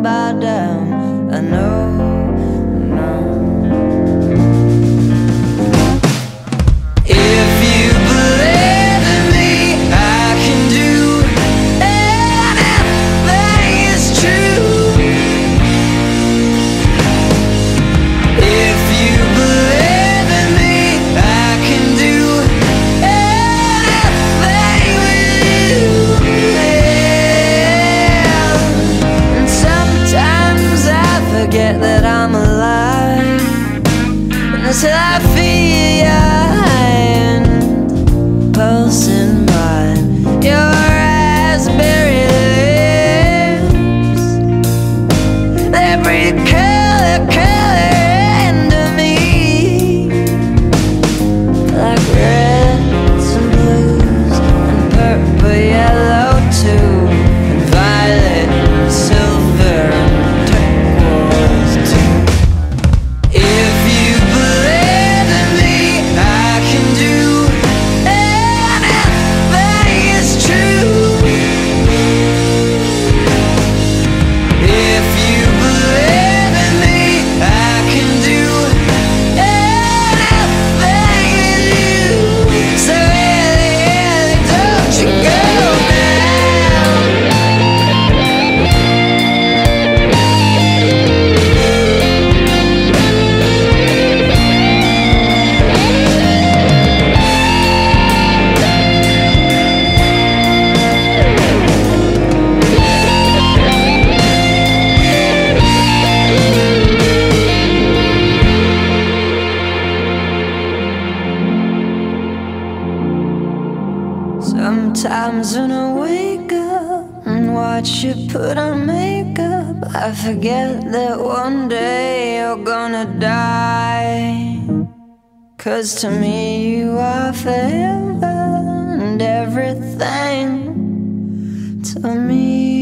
bottom. I know, no. If you believe in me, I can do anything, it's true. If you believe in me, I can do anything with you, yeah. And sometimes I forget that I'm alive, and until I feel your hand pulsing mine, your raspberry lips, they breathe color, color into me, like reds and blues and purple, yellow too, and violet and silver and turquoise too. If you believe in me, I can do anything, it's true. If you believe in me, I can do anything with you. So really, really, don't you go now. Sometimes when I wake up and watch you put on makeup, I forget that one day you're gonna die. 'Cause to me you are forever and everything to me.